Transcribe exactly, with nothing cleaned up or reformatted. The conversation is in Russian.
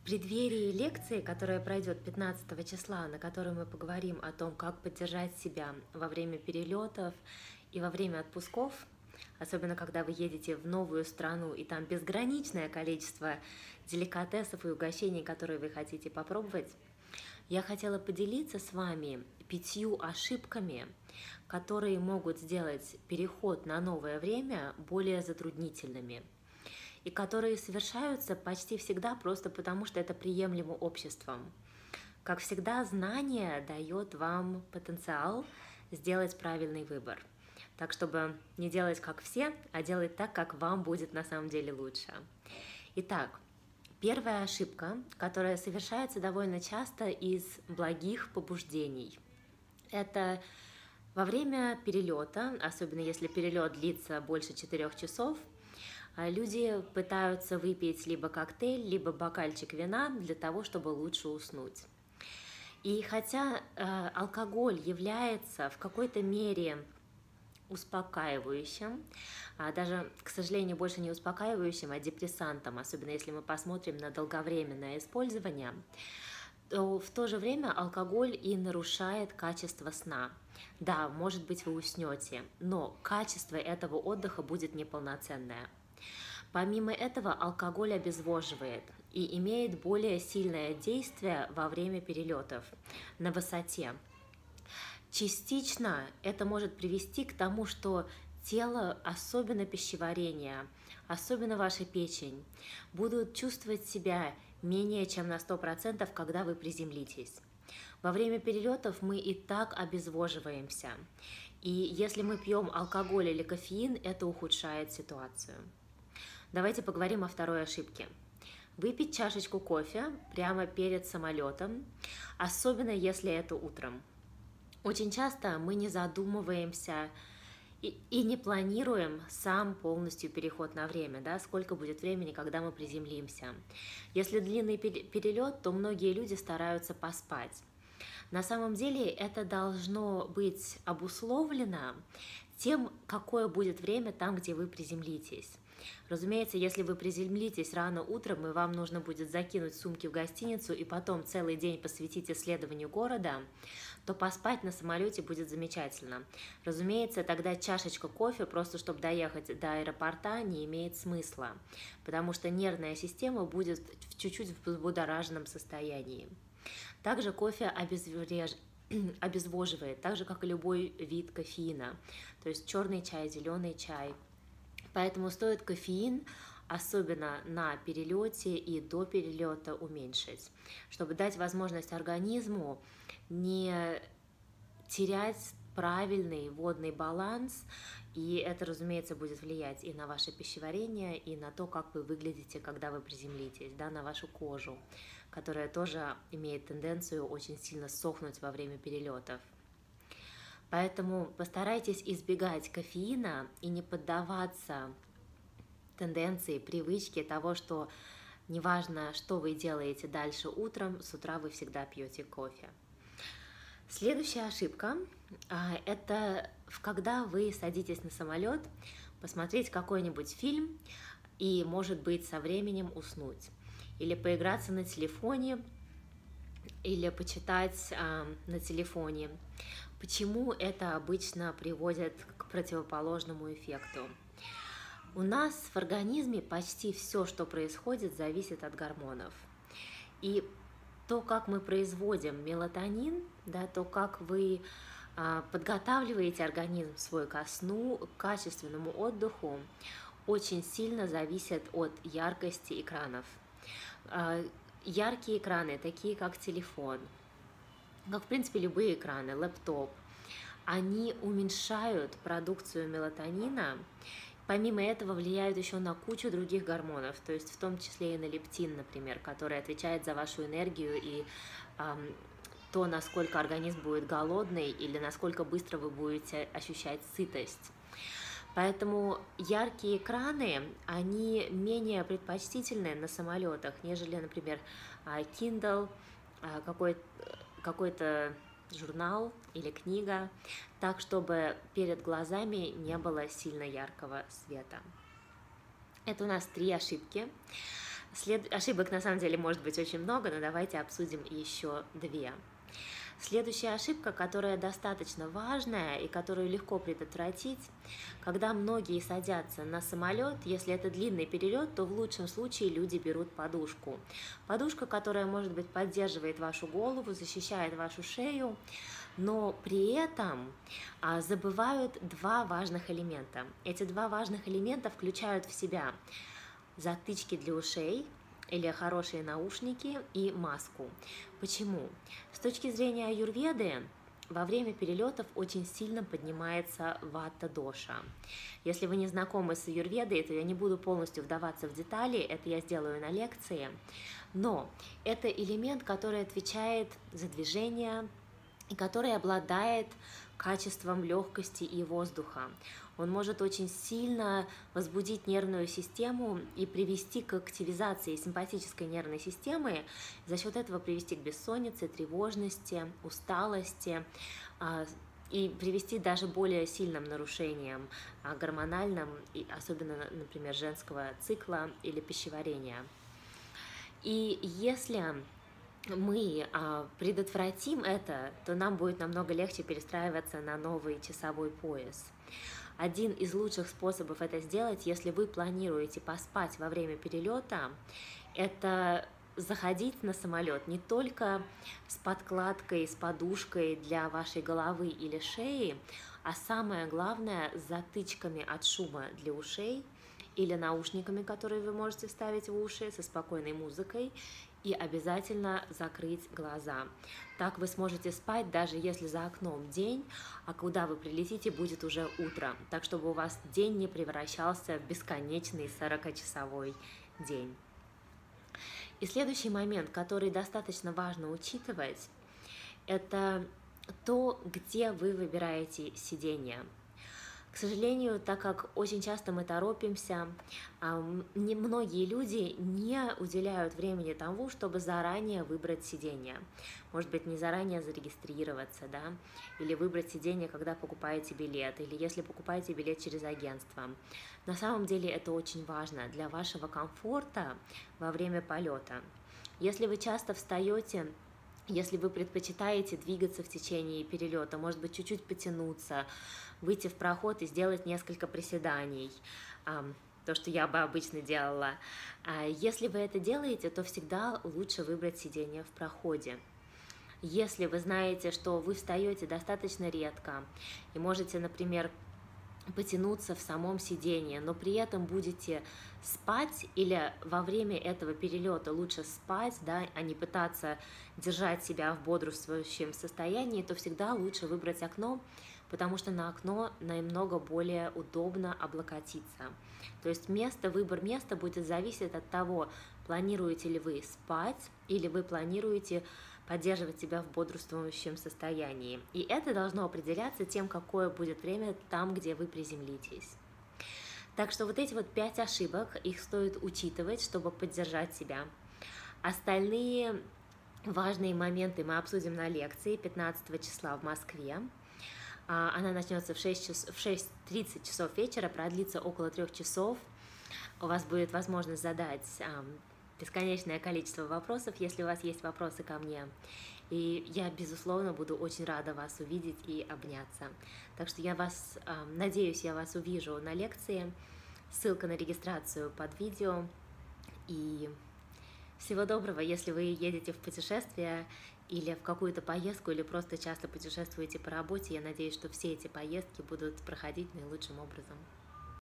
преддверии лекции, которая пройдет пятнадцатого числа, на которой мы поговорим о том, как поддержать себя во время перелетов и во время отпусков, особенно когда вы едете в новую страну и там безграничное количество деликатесов и угощений, которые вы хотите попробовать, я хотела поделиться с вами пятью ошибками, которые могут сделать переход на новое время более затруднительными, и которые совершаются почти всегда просто потому, что это приемлемо обществом. Как всегда, знание дает вам потенциал сделать правильный выбор. Так, чтобы не делать как все, а делать так, как вам будет на самом деле лучше. Итак, первая ошибка, которая совершается довольно часто из благих побуждений, это во время перелета, особенно если перелет длится больше четырех часов, люди пытаются выпить либо коктейль, либо бокальчик вина для того, чтобы лучше уснуть. И хотя э, алкоголь является в какой-то мере успокаивающим, а даже, к сожалению, больше не успокаивающим, а депрессантом, особенно если мы посмотрим на долговременное использование, то в то же время алкоголь и нарушает качество сна. Да, может быть, вы уснете, но качество этого отдыха будет неполноценное. Помимо этого, алкоголь обезвоживает и имеет более сильное действие во время перелетов на высоте. Частично это может привести к тому, что тело, особенно пищеварение, особенно ваша печень, будут чувствовать себя менее чем на сто процентов, когда вы приземлитесь. Во время перелетов мы и так обезвоживаемся, и если мы пьем алкоголь или кофеин, это ухудшает ситуацию. Давайте поговорим о второй ошибке. Выпить чашечку кофе прямо перед самолетом, особенно если это утром. Очень часто мы не задумываемся и, и не планируем сам полностью переход на время, да, сколько будет времени, когда мы приземлимся. Если длинный перелет, то многие люди стараются поспать. На самом деле это должно быть обусловлено тем, какое будет время там, где вы приземлитесь. Разумеется, если вы приземлитесь рано утром, и вам нужно будет закинуть сумки в гостиницу и потом целый день посвятить исследованию города, то поспать на самолете будет замечательно. Разумеется, тогда чашечка кофе, просто чтобы доехать до аэропорта, не имеет смысла, потому что нервная система будет в чуть-чуть в взбудораженном состоянии. Также кофе обезвреж... обезвоживает, так же, как и любой вид кофеина, то есть черный чай, зеленый чай. Поэтому стоит кофеин, особенно на перелете и до перелета, уменьшить, чтобы дать возможность организму не терять правильный водный баланс, и это, разумеется, будет влиять и на ваше пищеварение, и на то, как вы выглядите, когда вы приземлитесь, да, на вашу кожу, которая тоже имеет тенденцию очень сильно сохнуть во время перелетов. Поэтому постарайтесь избегать кофеина и не поддаваться тенденции, привычке того, что неважно, что вы делаете дальше утром, с утра вы всегда пьете кофе. Следующая ошибка – это когда вы садитесь на самолет, посмотреть какой-нибудь фильм и, может быть, со временем уснуть. Или поиграться на телефоне, или почитать э, на телефоне. Почему это обычно приводит к противоположному эффекту? У нас в организме почти все, что происходит, зависит от гормонов. И то, как мы производим мелатонин, да, то, как вы а, подготавливаете организм свой ко сну, к качественному отдыху, очень сильно зависит от яркости экранов. А, яркие экраны, такие как телефон, как, в принципе, любые экраны, лэптоп, они уменьшают продукцию мелатонина, помимо этого влияют еще на кучу других гормонов, то есть в том числе и на лептин, например, который отвечает за вашу энергию и эм, то, насколько организм будет голодный или насколько быстро вы будете ощущать сытость. Поэтому яркие экраны, они менее предпочтительны на самолетах, нежели, например, Kindle, какой-то какой-то журнал или книга, так, чтобы перед глазами не было сильно яркого света. Это у нас три ошибки. След... Ошибок на самом деле может быть очень много, но давайте обсудим еще две. Следующая ошибка, которая достаточно важная и которую легко предотвратить, когда многие садятся на самолет, если это длинный перелет, то в лучшем случае люди берут подушку. Подушка, которая, может быть, поддерживает вашу голову, защищает вашу шею, но при этом а, забывают два важных элемента. Эти два важных элемента включают в себя затычки для ушей, или хорошие наушники и маску. Почему? С точки зрения аюрведы, во время перелетов очень сильно поднимается ватта-доша. Если вы не знакомы с аюрведой, то я не буду полностью вдаваться в детали, это я сделаю на лекции. Но это элемент, который отвечает за движение и который обладает качеством легкости и воздуха. Он может очень сильно возбудить нервную систему и привести к активизации симпатической нервной системы, за счет этого привести к бессоннице, тревожности, усталости и привести даже более сильным нарушениям гормональным, особенно, например, женского цикла или пищеварения. И если мы предотвратим это, то нам будет намного легче перестраиваться на новый часовой пояс. Один из лучших способов это сделать, если вы планируете поспать во время перелета, это заходить на самолет не только с подкладкой, с подушкой для вашей головы или шеи, а самое главное с затычками от шума для ушей или наушниками, которые вы можете вставить в уши со спокойной музыкой, и обязательно закрыть глаза. Так вы сможете спать, даже если за окном день, а куда вы прилетите, будет уже утро. Так, чтобы у вас день не превращался в бесконечный сорокачасовой день. И следующий момент, который достаточно важно учитывать, это то, где вы выбираете сиденье. К сожалению, так как очень часто мы торопимся, не многие люди не уделяют времени тому, чтобы заранее выбрать сиденье. Может быть, не заранее зарегистрироваться, да, или выбрать сиденье, когда покупаете билет, или если покупаете билет через агентство. На самом деле это очень важно для вашего комфорта во время полета. Если вы часто встаете, если вы предпочитаете двигаться в течение перелета, может быть, чуть-чуть потянуться, выйти в проход и сделать несколько приседаний, то, что я бы обычно делала. Если вы это делаете, то всегда лучше выбрать сиденье в проходе. Если вы знаете, что вы встаете достаточно редко и можете, например, потянуться в самом сидении, но при этом будете спать или во время этого перелета лучше спать, да, а не пытаться держать себя в бодрствующем состоянии, то всегда лучше выбрать окно, потому что на окно намного более удобно облокотиться. То есть место, выбор места будет зависеть от того, планируете ли вы спать или вы планируете поддерживать себя в бодрствующем состоянии. И это должно определяться тем, какое будет время там, где вы приземлитесь. Так что вот эти вот пять ошибок, их стоит учитывать, чтобы поддержать себя. Остальные важные моменты мы обсудим на лекции пятнадцатого числа в Москве. Она начнется в шесть тридцать часов вечера, продлится около трех часов. У вас будет возможность задать бесконечное количество вопросов, если у вас есть вопросы ко мне. И я, безусловно, буду очень рада вас увидеть и обняться. Так что я вас, надеюсь, я вас увижу на лекции. Ссылка на регистрацию под видео. И всего доброго, если вы едете в путешествие или в какую-то поездку, или просто часто путешествуете по работе. Я надеюсь, что все эти поездки будут проходить наилучшим образом.